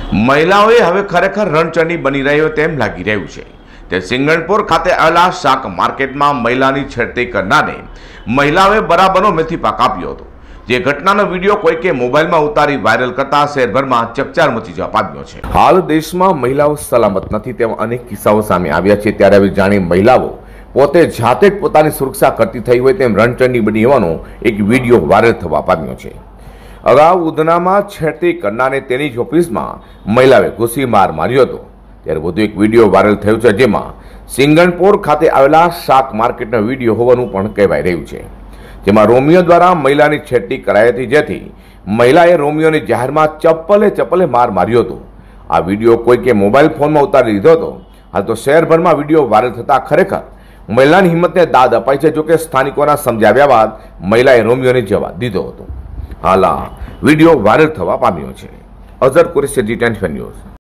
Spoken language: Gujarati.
મહિલાઓએ હવે ખરેખર રણચંડી બની રહ્યો તેમ લાગી રહ્યું છે। તે સિંગણપુર ખાતે આવેલા શાક માર્કેટમાં મહિલાની છેડતી કરનારને મહિલાઓએ બરાબરનો મેથી પાક આપ્યો હતો। જે ઘટનાનો વિડીયો કોઈકે મોબાઈલમાં ઉતારી વાયરલ કરતા શહેરભરમાં ચકચાર મચી જવા પામ્યો છે। હાલ દેશમાં મહિલાઓ સલામત નથી તેવા અનેક કિસ્સાઓ સામે આવ્યા છે, ત્યારે હવે જાણે મહિલાઓ પોતે જાતે જ પોતાની સુરક્ષા કરતી થઈ હોય તેમ રણચંડી બની હોવાનો એક વિડીયો વાયરલ થવા પામ્યો છે। અગાઉ ઉધનામાં છેડતી કરનારને તેની જ ઓફિસમાં મહિલાએ ઘૂસી માર માર્યો હતો, ત્યારે વધુ એક વિડીયો વાયરલ થયો છે, જેમાં સિંગણપુર ખાતે આવેલા શાક માર્કેટનો વિડીયો હોવાનું પણ કહેવાઈ રહ્યું છે, જેમાં રોમિયો દ્વારા મહિલાની છેડતી કરાઈ હતી, જેથી મહિલાએ રોમિયોને જાહેરમાં ચપ્પલે માર માર્યો હતો। આ વિડીયો કોઈકે મોબાઈલ ફોનમાં ઉતારી લીધો હતો। હાલ તો શહેરભરમાં વિડીયો વાયરલ થતા ખરેખર મહિલાની હિંમતને દાદ અપાઈ છે। જોકે સ્થાનિકોના સમજાવ્યા બાદ મહિલાએ રોમિયોને જવા દીધો હતો। હાલ આ વિડીયો વાયરલ થવા પામ્યો છે। Azhar Qureshi, G10 news.